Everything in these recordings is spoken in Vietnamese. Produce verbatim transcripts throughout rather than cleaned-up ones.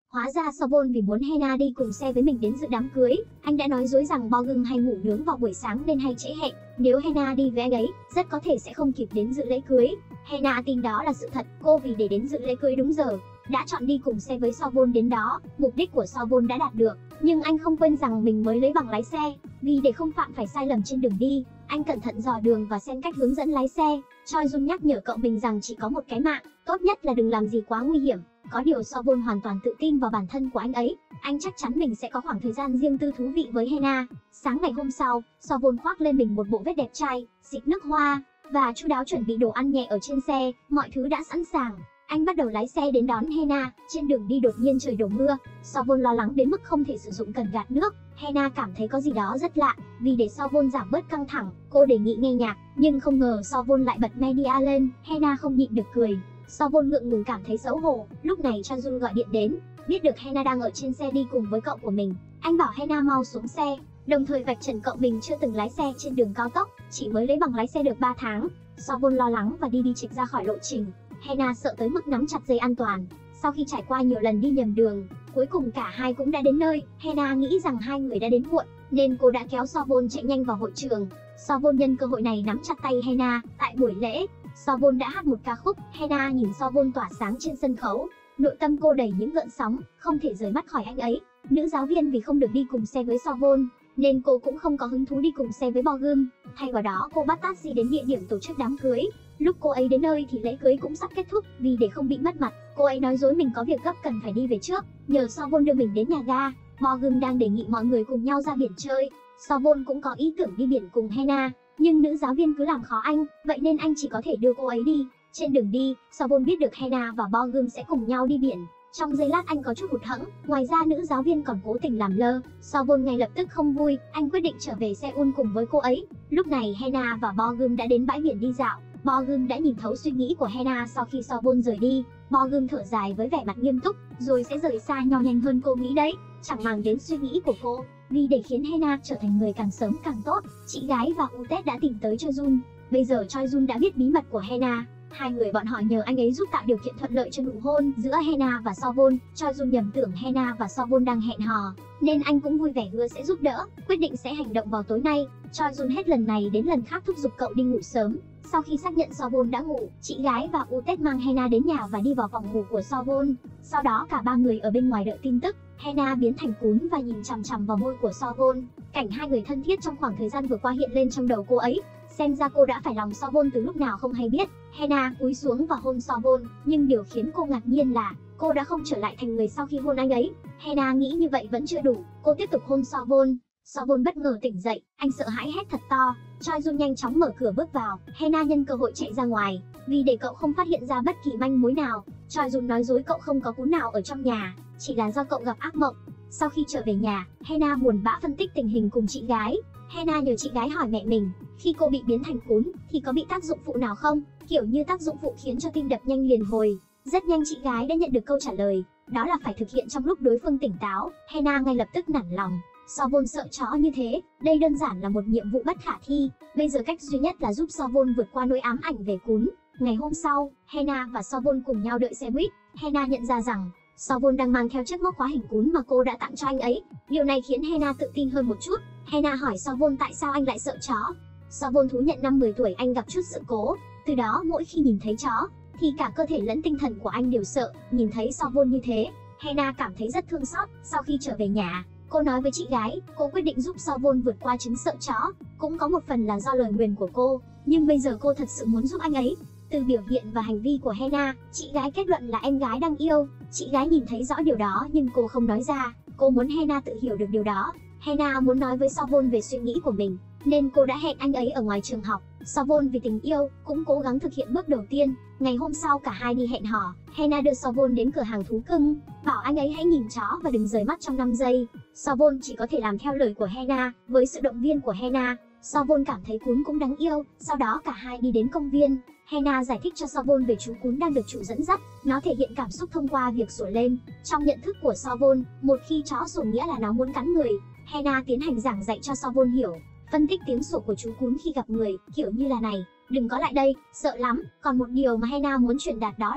Hóa ra Savon vì muốn Hena đi cùng xe với mình đến dự đám cưới, anh đã nói dối rằng Bo-gum hay ngủ nướng vào buổi sáng nên hay trễ hẹn. Nếu Hena đi với anh ấy, rất có thể sẽ không kịp đến dự lễ cưới. Hena tin đó là sự thật, cô vì để đến dự lễ cưới đúng giờ, đã chọn đi cùng xe với Savon đến đó. Mục đích của Savon đã đạt được, nhưng anh không quên rằng mình mới lấy bằng lái xe. Vì để không phạm phải sai lầm trên đường đi, anh cẩn thận dò đường và xem cách hướng dẫn lái xe. Choi Jun nhắc nhở cậu mình rằng chỉ có một cái mạng, tốt nhất là đừng làm gì quá nguy hiểm. Có điều Savon hoàn toàn tự tin vào bản thân của anh ấy. Anh chắc chắn mình sẽ có khoảng thời gian riêng tư thú vị với Hena. Sáng ngày hôm sau, Savon khoác lên mình một bộ vest đẹp trai, xịt nước hoa và chu đáo chuẩn bị đồ ăn nhẹ ở trên xe. Mọi thứ đã sẵn sàng. Anh bắt đầu lái xe đến đón Hena. Trên đường đi đột nhiên trời đổ mưa. Savon lo lắng đến mức không thể sử dụng cần gạt nước. Hena cảm thấy có gì đó rất lạ. Vì để Savon giảm bớt căng thẳng, cô đề nghị nghe nhạc. Nhưng không ngờ Savon lại bật media lên. Hena không nhịn được cười. Savon ngượng ngùng cảm thấy xấu hổ. Lúc này Choi Jun gọi điện đến. Biết được Hena đang ở trên xe đi cùng với cậu của mình, anh bảo Hena mau xuống xe, đồng thời vạch trần cậu mình chưa từng lái xe trên đường cao tốc, chỉ mới lấy bằng lái xe được ba tháng. Savon lo lắng và đi đi chệch ra khỏi lộ trình. Hena sợ tới mức nắm chặt dây an toàn. Sau khi trải qua nhiều lần đi nhầm đường, cuối cùng cả hai cũng đã đến nơi. Hena nghĩ rằng hai người đã đến muộn, nên cô đã kéo Savon chạy nhanh vào hội trường. Savon nhân cơ hội này nắm chặt tay Hena. Tại buổi lễ, Savon đã hát một ca khúc. Hena nhìn Savon tỏa sáng trên sân khấu. Nội tâm cô đầy những gợn sóng, không thể rời mắt khỏi anh ấy. Nữ giáo viên vì không được đi cùng xe với Savon, nên cô cũng không có hứng thú đi cùng xe với Bo-gum. Thay vào đó, cô bắt taxi đến địa điểm tổ chức đám cưới. Lúc cô ấy đến nơi thì lễ cưới cũng sắp kết thúc. Vì để không bị mất mặt, cô ấy nói dối mình có việc gấp cần phải đi về trước, nhờ Savon đưa mình đến nhà ga. Bo-gum đang đề nghị mọi người cùng nhau ra biển chơi. Savon cũng có ý tưởng đi biển cùng Hena, nhưng nữ giáo viên cứ làm khó anh, vậy nên anh chỉ có thể đưa cô ấy đi. Trên đường đi, Savon biết được Hena và Bo-gum sẽ cùng nhau đi biển. Trong giây lát anh có chút hụt hẫng, ngoài ra nữ giáo viên còn cố tình làm lơ. Savon ngay lập tức không vui, anh quyết định trở về Seoul cùng với cô ấy. Lúc này Hena và Bo-gum đã đến bãi biển đi dạo. Bo-gum đã nhìn thấu suy nghĩ của Hena sau khi Savon rời đi. Bo-gum thở dài với vẻ mặt nghiêm túc, rồi sẽ rời xa nhau nhanh hơn cô nghĩ đấy. Chẳng màng đến suy nghĩ của cô, vì để khiến Hena trở thành người càng sớm càng tốt, chị gái và Utet đã tìm tới Choi Jun. Bây giờ Choi Jun đã biết bí mật của Hena. Hai người bọn họ nhờ anh ấy giúp tạo điều kiện thuận lợi cho nụ hôn giữa Hena và Savon. Choi Jun nhầm tưởng Hena và Savon đang hẹn hò, nên anh cũng vui vẻ hứa sẽ giúp đỡ, quyết định sẽ hành động vào tối nay. Choi Jun hết lần này đến lần khác thúc giục cậu đi ngủ sớm. Sau khi xác nhận Savon đã ngủ, chị gái và Utet mang Hena đến nhà và đi vào phòng ngủ của Savon. Sau đó cả ba người ở bên ngoài đợi tin tức. Hena biến thành cún và nhìn chằm chằm vào môi của Savon. Cảnh hai người thân thiết trong khoảng thời gian vừa qua hiện lên trong đầu cô ấy. Xem ra cô đã phải lòng Savon từ lúc nào không hay biết. Hena cúi xuống và hôn Savon, nhưng điều khiến cô ngạc nhiên là cô đã không trở lại thành người sau khi hôn anh ấy. Hena nghĩ như vậy vẫn chưa đủ, cô tiếp tục hôn Savon. Savon bất ngờ tỉnh dậy, anh sợ hãi hét thật to. Choi Jun nhanh chóng mở cửa bước vào. Hena nhân cơ hội chạy ra ngoài, vì để cậu không phát hiện ra bất kỳ manh mối nào. Choi Jun nói dối cậu không có cún nào ở trong nhà, chỉ là do cậu gặp ác mộng. Sau khi trở về nhà, Hena buồn bã phân tích tình hình cùng chị gái. Hena nhờ chị gái hỏi mẹ mình, khi cô bị biến thành cún thì có bị tác dụng phụ nào không? Kiểu như tác dụng phụ khiến cho tim đập nhanh liền hồi. Rất nhanh chị gái đã nhận được câu trả lời, đó là phải thực hiện trong lúc đối phương tỉnh táo. Hena ngay lập tức nản lòng. Savon sợ chó như thế, đây đơn giản là một nhiệm vụ bất khả thi. Bây giờ cách duy nhất là giúp Savon vượt qua nỗi ám ảnh về cún. Ngày hôm sau, Hena và Savon cùng nhau đợi xe buýt. Hena nhận ra rằng Savon đang mang theo chiếc móc khóa hình cún mà cô đã tặng cho anh ấy. Điều này khiến Hena tự tin hơn một chút. Hena hỏi Savon tại sao anh lại sợ chó. Savon thú nhận năm mười tuổi anh gặp chút sự cố. Từ đó mỗi khi nhìn thấy chó, thì cả cơ thể lẫn tinh thần của anh đều sợ. Nhìn thấy Savon như thế, Hena cảm thấy rất thương xót. Sau khi trở về nhà, cô nói với chị gái, cô quyết định giúp Savon vượt qua chứng sợ chó. Cũng có một phần là do lời nguyền của cô, nhưng bây giờ cô thật sự muốn giúp anh ấy. Từ biểu hiện và hành vi của Hena, chị gái kết luận là em gái đang yêu. Chị gái nhìn thấy rõ điều đó nhưng cô không nói ra. Cô muốn Hena tự hiểu được điều đó. Hena muốn nói với Savon về suy nghĩ của mình, nên cô đã hẹn anh ấy ở ngoài trường học. Savon vì tình yêu cũng cố gắng thực hiện bước đầu tiên. Ngày hôm sau cả hai đi hẹn hò. Hena đưa Savon đến cửa hàng thú cưng, bảo anh ấy hãy nhìn chó và đừng rời mắt trong năm giây. Savon chỉ có thể làm theo lời của Hena. Với sự động viên của Hena, Savon cảm thấy cún cũng đáng yêu. Sau đó cả hai đi đến công viên. Hena giải thích cho Savon về chú cún đang được chủ dẫn dắt. Nó thể hiện cảm xúc thông qua việc sủa lên. Trong nhận thức của Savon, một khi chó sủa nghĩa là nó muốn cắn người. Hena tiến hành giảng dạy cho Savon hiểu, phân tích tiếng sủa của chú cún khi gặp người, kiểu như là này, đừng có lại đây, sợ lắm. Còn một điều mà Hena muốn truyền đạt đó là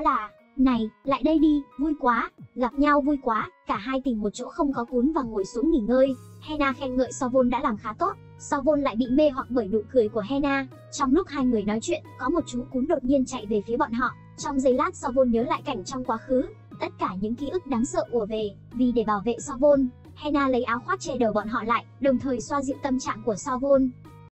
Này, lại đây đi, vui quá, gặp nhau vui quá. Cả hai tìm một chỗ không có cún và ngồi xuống nghỉ ngơi. Hena khen ngợi Sovol đã làm khá tốt. Sovol lại bị mê hoặc bởi nụ cười của Hena. Trong lúc hai người nói chuyện, có một chú cún đột nhiên chạy về phía bọn họ. Trong giây lát Sovol nhớ lại cảnh trong quá khứ. Tất cả những ký ức đáng sợ ùa về. Vì để bảo vệ Sovol, Hena lấy áo khoác che đầu bọn họ lại, đồng thời xoa dịu tâm trạng của Sovol.